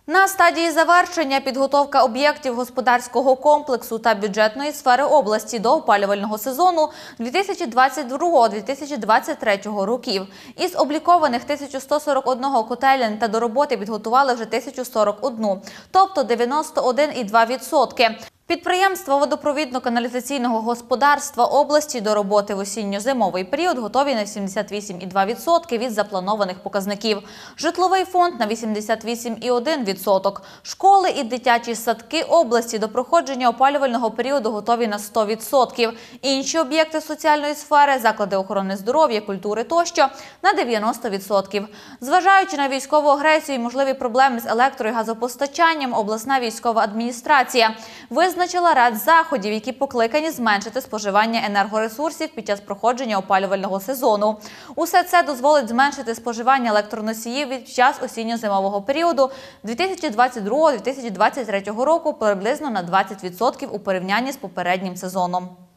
На стадії завершення підготовка об'єктів господарського комплексу та бюджетної сфери області до опалювального сезону 2022-2023 років. Із облікованих 1141 котелень та до роботи підготували вже 1041, тобто 91,2%. Підприємства водопровідно-каналізаційного господарства області до роботи в осінньо-зимовий період готові на 78,2% від запланованих показників. Житловий фонд – на 88,1%. Школи і дитячі садки області до проходження опалювального періоду готові на 100%. Інші об'єкти соціальної сфери – заклади охорони здоров'я, культури тощо – на 90%. Зважаючи на військову агресію і можливі проблеми з електро- і газопостачанням, обласна військова адміністрація визначила ряд заходів, які покликані зменшити споживання енергоресурсів під час проходження опалювального сезону. Усе це дозволить зменшити споживання електроносіїв під час осінньо-зимового періоду 2022-2023 року приблизно на 20% у порівнянні з попереднім сезоном.